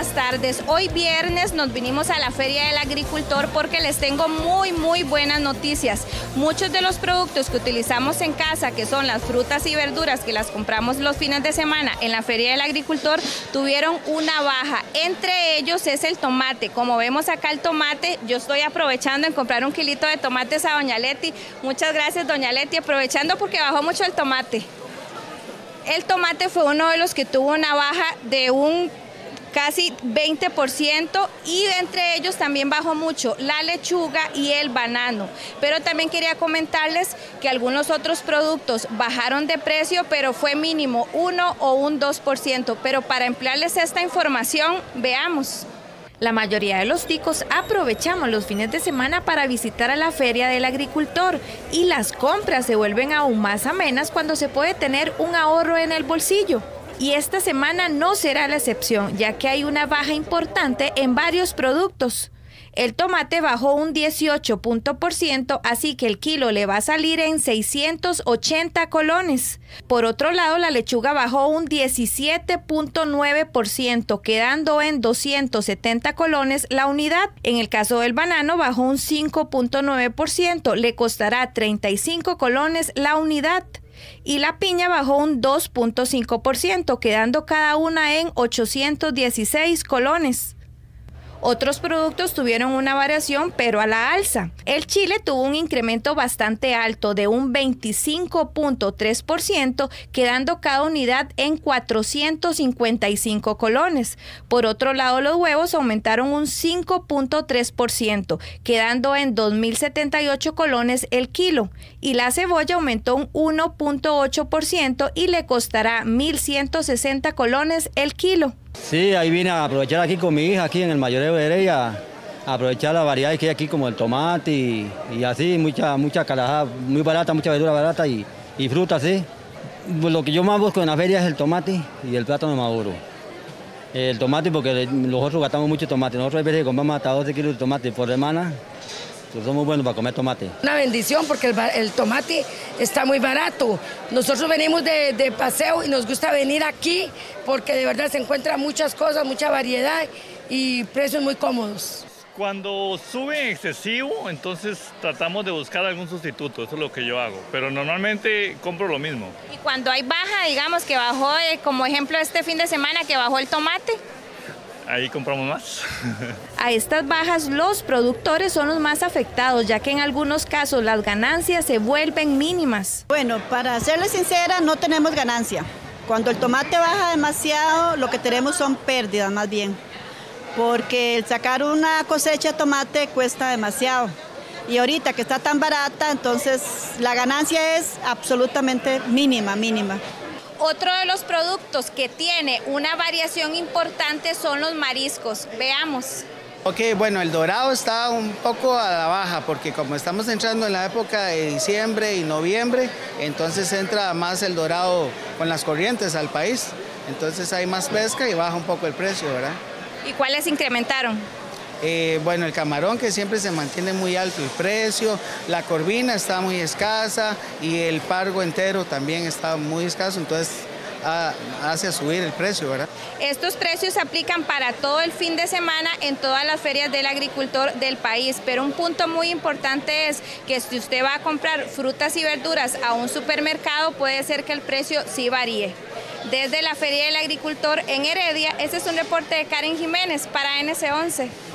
buenas tardes. Hoy viernes nos vinimos a la Feria del Agricultor porque les tengo muy buenas noticias. Muchos de los productos que utilizamos en casa, que son las frutas y verduras que las compramos los fines de semana en la Feria del Agricultor, tuvieron una baja. Entre ellos es el tomate. Como vemos acá el tomate, yo estoy aprovechando en comprar un kilito de tomates a doña Leti. Muchas gracias, doña Leti, aprovechando porque bajó mucho el tomate. El tomate fue uno de los que tuvo una baja de un casi 20% y entre ellos también bajó mucho la lechuga y el banano. Pero también quería comentarles que algunos otros productos bajaron de precio, pero fue mínimo 1 o un 2%. Pero para emplearles esta información, veamos. La mayoría de los ticos aprovechamos los fines de semana para visitar a la Feria del Agricultor y las compras se vuelven aún más amenas cuando se puede tener un ahorro en el bolsillo. Y esta semana no será la excepción, ya que hay una baja importante en varios productos. El tomate bajó un 18%, así que el kilo le va a salir en 680 colones. Por otro lado, la lechuga bajó un 17.9%, quedando en 270 colones la unidad. En el caso del banano bajó un 5.9%, le costará 35 colones la unidad. Y la piña bajó un 2.5%, quedando cada una en 816 colones. Otros productos tuvieron una variación, pero a la alza. El chile tuvo un incremento bastante alto de un 25.3%, quedando cada unidad en 455 colones. Por otro lado, los huevos aumentaron un 5.3%, quedando en 2.078 colones el kilo. Y la cebolla aumentó un 1.8% y le costará 1.160 colones el kilo. Sí, ahí vine a aprovechar aquí con mi hija, aquí en el mayoreo de Heredia, a aprovechar la variedad que hay aquí como el tomate y así, mucha calajá, muy barata, mucha verdura barata y fruta, sí. Lo que yo más busco en la feria es el tomate y el plátano maduro. El tomate porque nosotros gastamos mucho tomate, nosotros a veces compramos hasta 12 kilos de tomate por semana. Somos buenos para comer tomate. Una bendición porque el tomate está muy barato. Nosotros venimos de paseo y nos gusta venir aquí porque de verdad se encuentran muchas cosas, mucha variedad y precios muy cómodos. Cuando sube excesivo, entonces tratamos de buscar algún sustituto, eso es lo que yo hago, pero normalmente compro lo mismo. Y cuando hay baja, digamos que bajó, como ejemplo este fin de semana que bajó el tomate, ahí compramos más. A estas bajas los productores son los más afectados, ya que en algunos casos las ganancias se vuelven mínimas. Bueno, para serles sincera, no tenemos ganancia. Cuando el tomate baja demasiado, lo que tenemos son pérdidas más bien, porque el sacar una cosecha de tomate cuesta demasiado. Y ahorita que está tan barata, entonces la ganancia es absolutamente mínima. Otro de los productos que tiene una variación importante son los mariscos. Veamos. Ok, bueno, el dorado está un poco a la baja porque como estamos entrando en la época de diciembre y noviembre, entonces entra más el dorado con las corrientes al país. Entonces hay más pesca y baja un poco el precio, ¿verdad? ¿Y cuáles incrementaron? Bueno, el camarón que siempre se mantiene muy alto el precio, la corvina está muy escasa y el pargo entero también está muy escaso, entonces hace subir el precio, ¿verdad? Estos precios se aplican para todo el fin de semana en todas las ferias del agricultor del país, pero un punto muy importante es que si usted va a comprar frutas y verduras a un supermercado, puede ser que el precio sí varíe. Desde la Feria del Agricultor en Heredia, este es un reporte de Karen Jiménez para NC11.